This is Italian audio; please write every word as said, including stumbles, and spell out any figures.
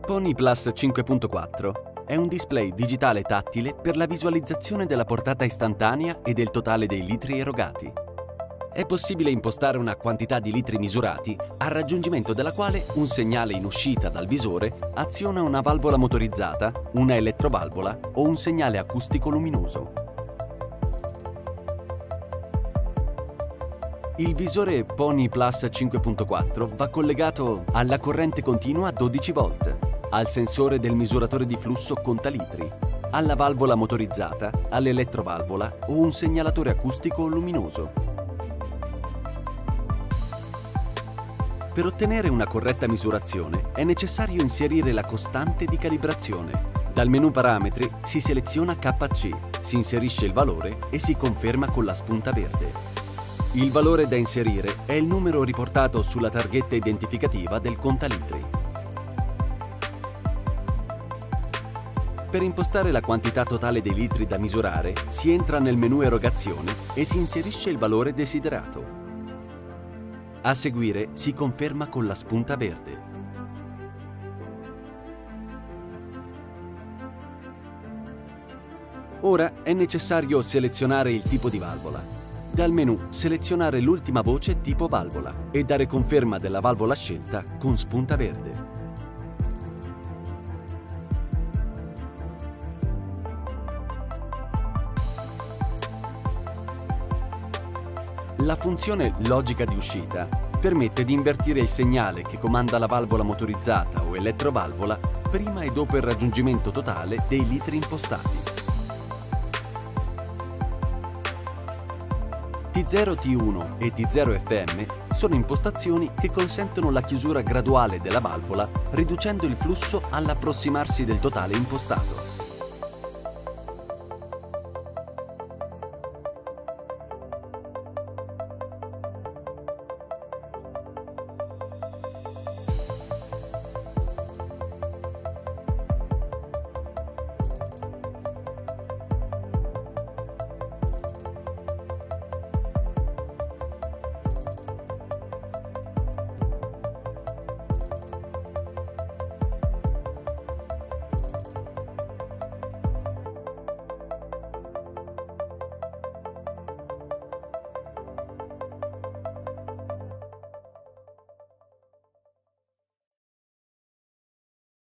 Pony Plus cinque punto quattro è un display digitale tattile per la visualizzazione della portata istantanea e del totale dei litri erogati. È possibile impostare una quantità di litri misurati, al raggiungimento della quale un segnale in uscita dal visore aziona una valvola motorizzata, una elettrovalvola o un segnale acustico luminoso. Il visore Pony Plus cinque punto quattro va collegato alla corrente continua a dodici volt, al sensore del misuratore di flusso contalitri, alla valvola motorizzata, all'elettrovalvola o un segnalatore acustico luminoso. Per ottenere una corretta misurazione è necessario inserire la costante di calibrazione. Dal menu Parametri si seleziona K C, si inserisce il valore e si conferma con la spunta verde. Il valore da inserire è il numero riportato sulla targhetta identificativa del contalitri. Per impostare la quantità totale dei litri da misurare, si entra nel menu Erogazione e si inserisce il valore desiderato. A seguire si conferma con la spunta verde. Ora è necessario selezionare il tipo di valvola. Dal menu selezionare l'ultima voce tipo valvola e dare conferma della valvola scelta con spunta verde. La funzione logica di uscita permette di invertire il segnale che comanda la valvola motorizzata o elettrovalvola prima e dopo il raggiungimento totale dei litri impostati. T zero T uno e T zero F M sono impostazioni che consentono la chiusura graduale della valvola riducendo il flusso all'approssimarsi del totale impostato.